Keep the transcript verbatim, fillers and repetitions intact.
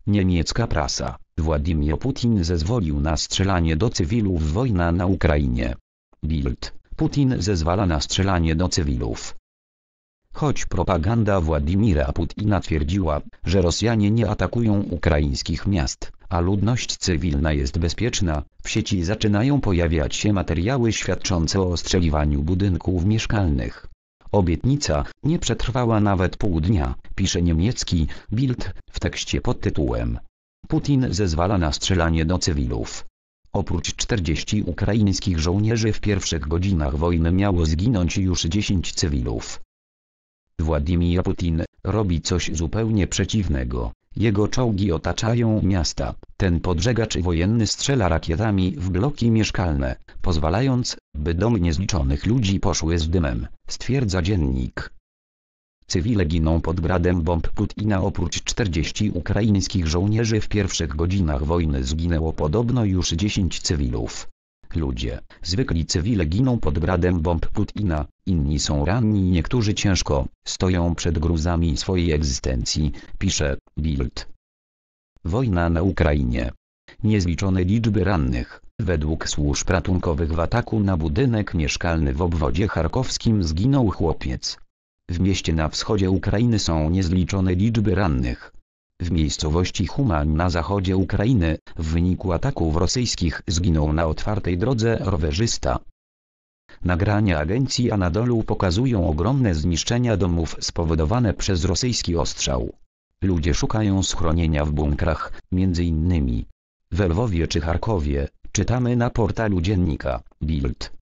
Niemiecka prasa. Władimir Putin zezwolił na strzelanie do cywilów. Wojna na Ukrainie. Bild. Putin zezwala na strzelanie do cywilów. Choć propaganda Władimira Putina twierdziła, że Rosjanie nie atakują ukraińskich miast, a ludność cywilna jest bezpieczna, w sieci zaczynają pojawiać się materiały świadczące o ostrzeliwaniu budynków mieszkalnych. Obietnica nie przetrwała nawet pół dnia, pisze niemiecki Bild w tekście pod tytułem Putin zezwala na strzelanie do cywilów. Oprócz czterdziestu ukraińskich żołnierzy w pierwszych godzinach wojny miało zginąć już dziesięć cywilów. Władimir Putin robi coś zupełnie przeciwnego. Jego czołgi otaczają miasta, ten podżegacz wojenny strzela rakietami w bloki mieszkalne, pozwalając, by domy niezliczonych ludzi poszły z dymem, stwierdza dziennik. Cywile giną pod gradem bomb Putina. Oprócz czterdziestu ukraińskich żołnierzy w pierwszych godzinach wojny zginęło podobno już dziesięć cywilów. Ludzie, zwykli cywile giną pod gradem bomb Putina, inni są ranni, niektórzy ciężko, stoją przed gruzami swojej egzystencji, pisze Bild. Wojna na Ukrainie. Niezliczone liczby rannych. Według służb ratunkowych w ataku na budynek mieszkalny w obwodzie charkowskim zginął chłopiec. W mieście na wschodzie Ukrainy są niezliczone liczby rannych. W miejscowości Human na zachodzie Ukrainy, w wyniku ataków rosyjskich zginął na otwartej drodze rowerzysta. Nagrania agencji Anadolu pokazują ogromne zniszczenia domów spowodowane przez rosyjski ostrzał. Ludzie szukają schronienia w bunkrach, między innymi w Lwowie czy Charkowie, czytamy na portalu dziennika Bild.